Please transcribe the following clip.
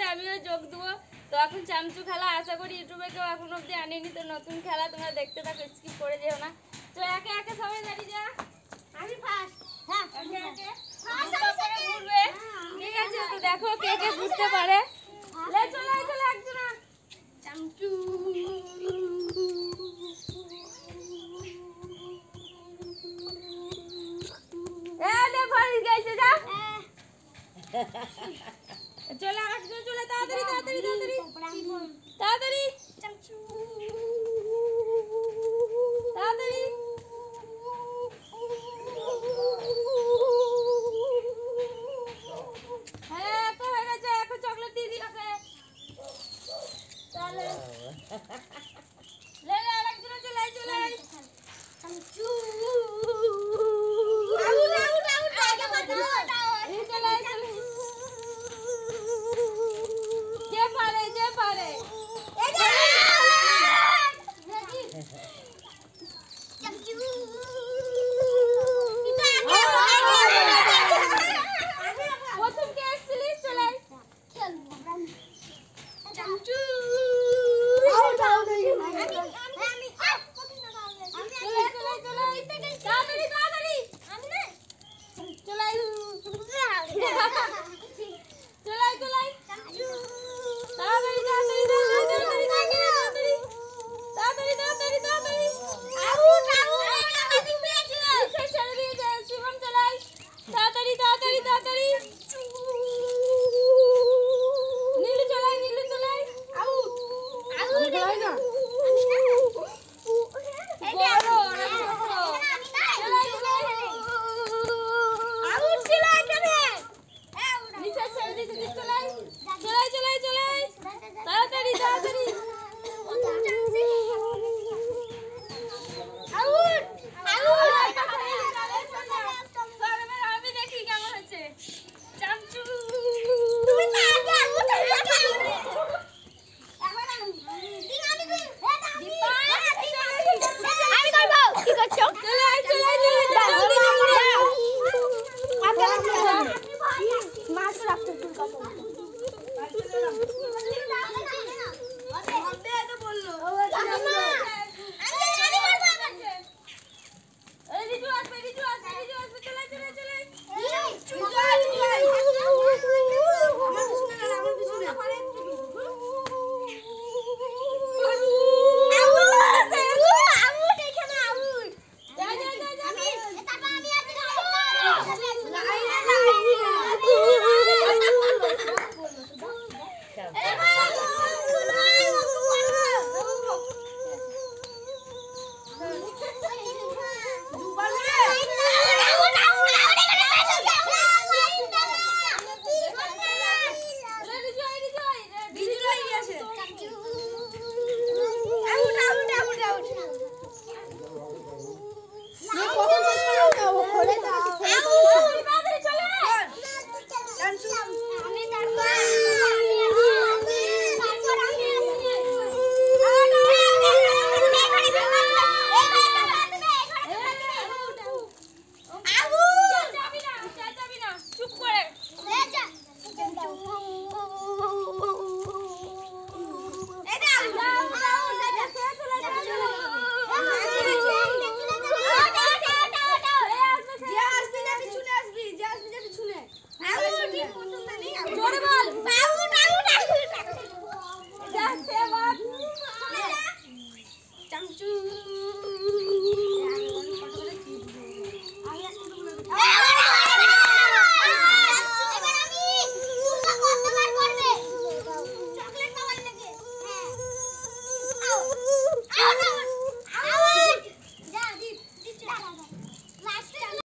আমিও যোগ দেবো। তো এখন চামচু খেলা আশা করি ইউটিউবে কেউ এখন অব্দি আনেনি, তো নতুন খেলা তোমরা দেখতে থাকো, স্কিপ করে যেও না। তো একে একে সবাই দাঁড়িয়ে যা। আমি ফার্স্ট। হ্যাঁ একে একে তারপরে ঘুরবে। ঠিক আছে, তো দেখো কে কে ঘুরতে পারে। লে চলে চলে একজন চামচু। এলে ভাই গেছে যা। চলে একজন চলে তাড়াতাড়ি তাড়াতাড়ি তাড়াতাড়ি তাড়াতাড়ি চামচু তাড়াতাড়ি। হ্যাঁ তো হয়ে গেছে, এখন চকলেট দিয়ে দিই ওকে। চলে লে লে আরেকজন চলে চলে চামচু। আউট আউট আউট আগে বাদ এই চলে চলে। যে পারে যে পারে এই যে চামচু। প্রথম কে আসছিলি চলে খেলবো চামচু। আউট আউট হয়ে গেল। আমি তাড়াতাড়ি তাড়াতাড়ি আমি না চলাই চলাই চলাই চামচু। তাড়াতাড়ি তাড়াতাড়ি তাড়াতাড়ি তাড়াতাড়ি তাড়াতাড়ি তাড়াতাড়ি তাড়াতাড়ি। আউট আউট আমি পেয়েছি। ছেড়ে দিয়েছে শিবম চলাই তাড়াতাড়ি তাড়াতাড়ি তাড়াতাড়ি। নীলু চলাই আউট আউট চলাই না আমি না বড় না ছোট চলাই চলাই আউট ছিল এখানে। নিচে ছেড়ে দিয়েছে চলাই চলাই চলাই চলাই তাড়াতাড়ি তাড়াতাড়ি আউট আউট। আমি দেখি কেমন হচ্ছে চামচু। তুমি না আগে আউট হয়ে গেছো। এখন আমি করব কি করছো চলাই চলাই চলাই মাছ রাখতে তুই কথা বললো।